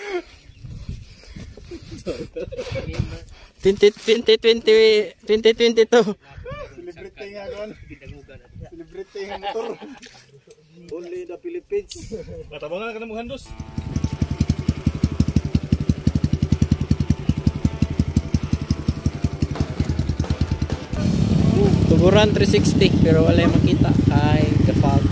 2022. Celebrity nga doon. Celebrity nga motor. Only the Philippines. Matabangan ka na mong handos. Tuguran 360 pero wala yung makita kay Gafag.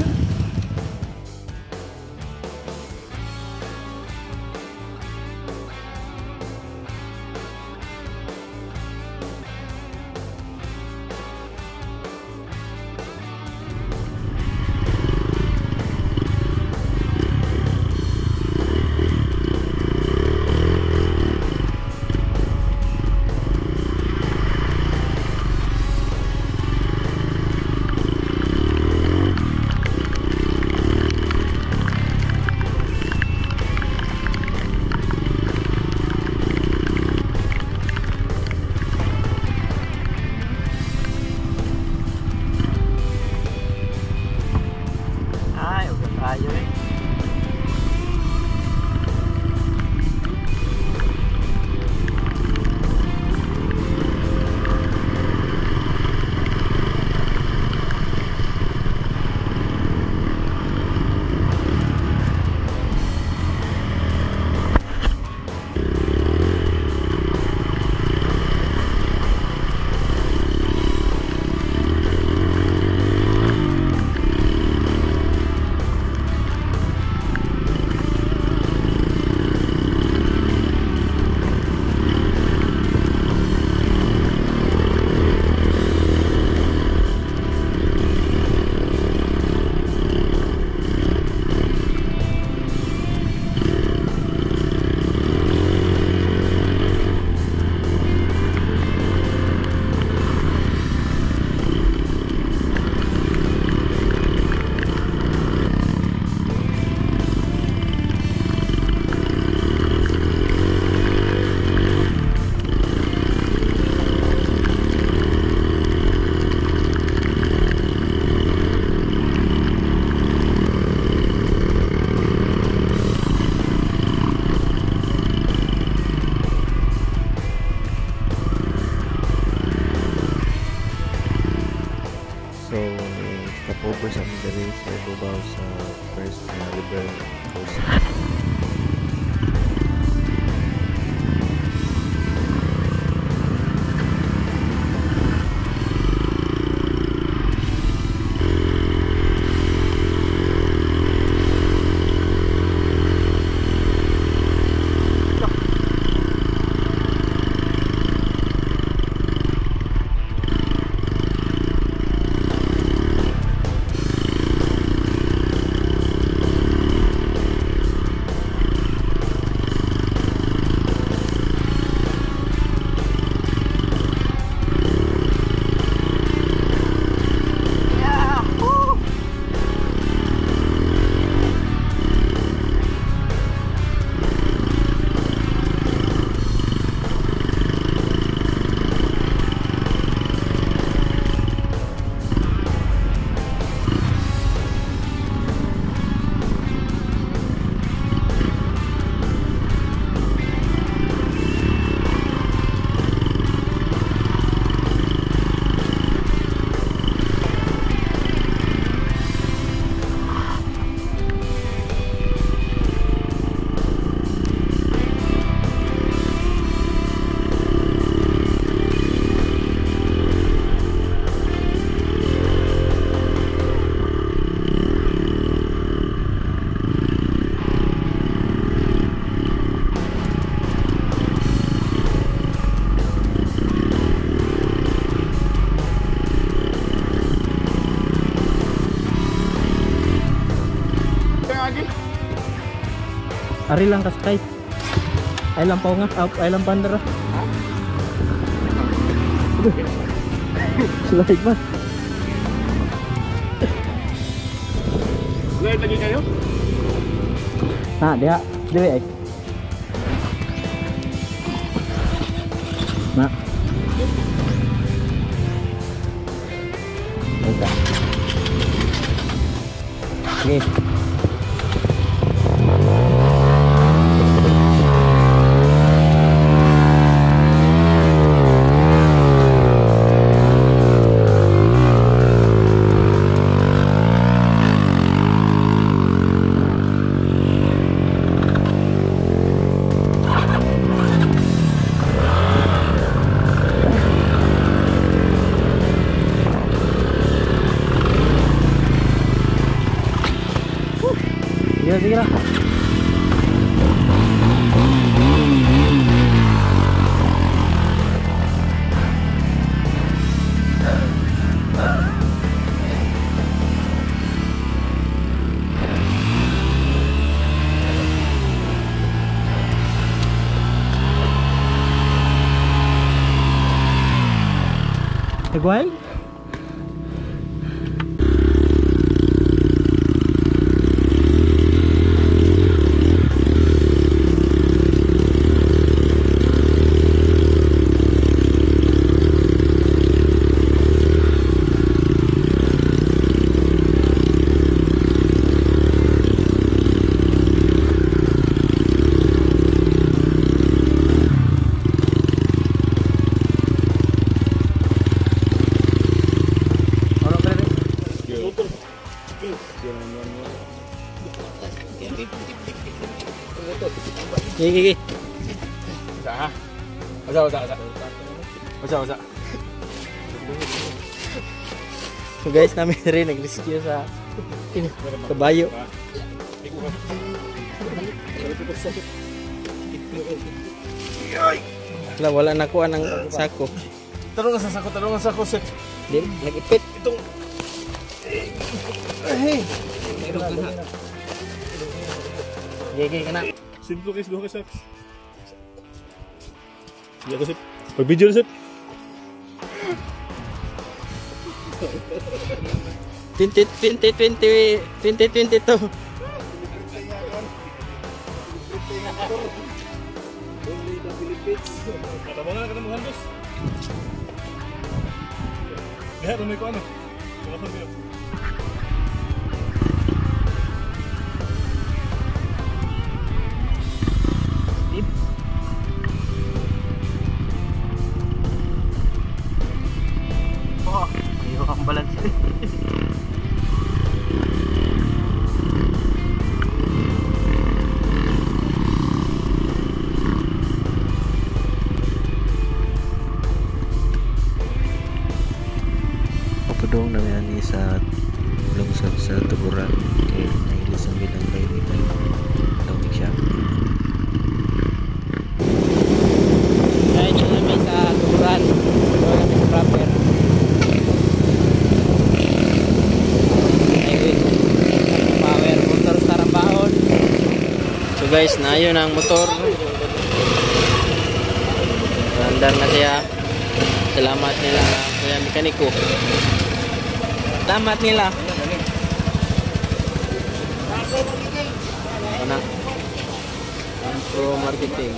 Over sa mga dali sa Cubao sa first river coast. Ari lang kaskay. Ay lang pa nga, ay lang pandara. Slide ba? Slide lagi kayo? Nah, dia dewe ay. Nah. Oke. Dagway? Gigi. Usa. So guys, namin rin nag-rescue sa kabayo. Wala nakuha ng sako. Tarong sa sako, set. Di, nag-ipit. Itong Gigi ka na. simple guys, duha ka saks. Iya ko set. Pag video na set. 2022. Katabangan ka na mga handos. Lihat may ko ano. Wala niyo. Ayaw kang balance. Papadong na yan sa lungsod sa Tuguran kay nailis ang bilang kayo dito tawag siya. Kaya dyan namin sa Tuguran. Ito namin sa proper. Power motor sa Rambaon. So guys, nayon ang motor. Andar na siya. Salamat nila kuya mekaniko. Salamat nila. Ano? Pro marketing.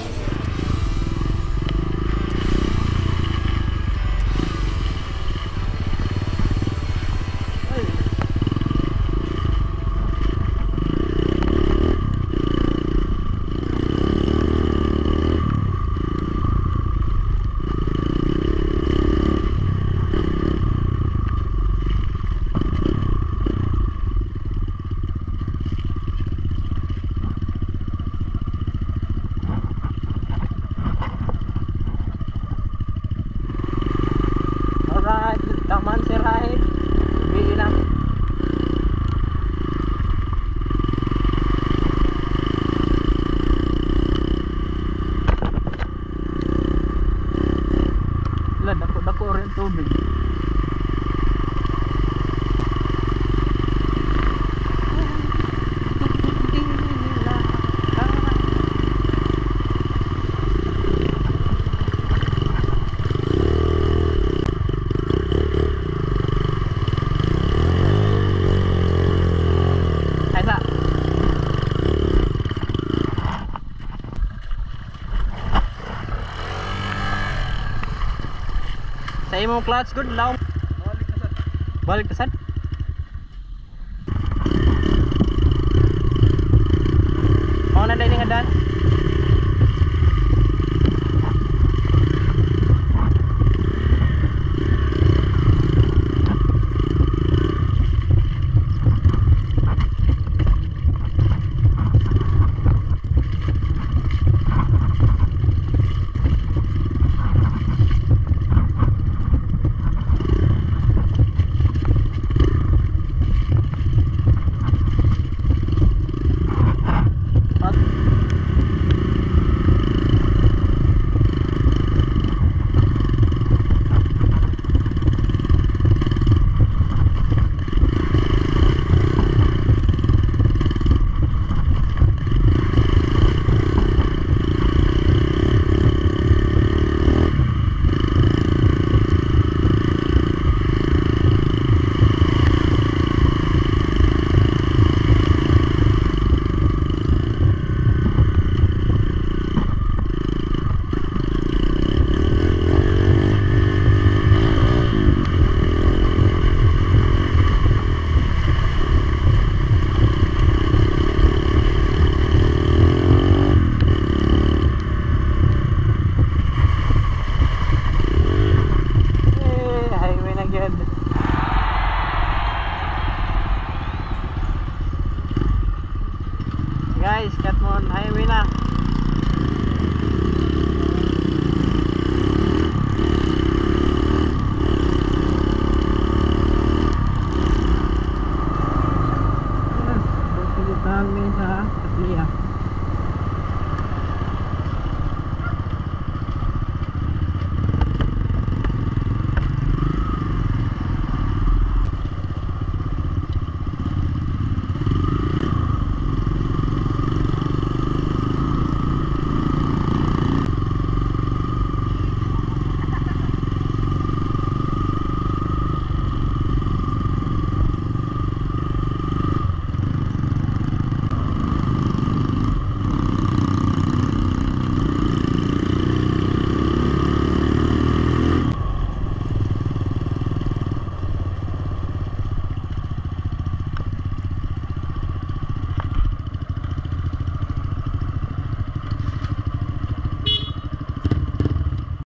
Alright, taman si Rahid. Bili lang. Dako rin tubig. Sa imong clutch good law. Balik kasad. Mau na dai nga dan.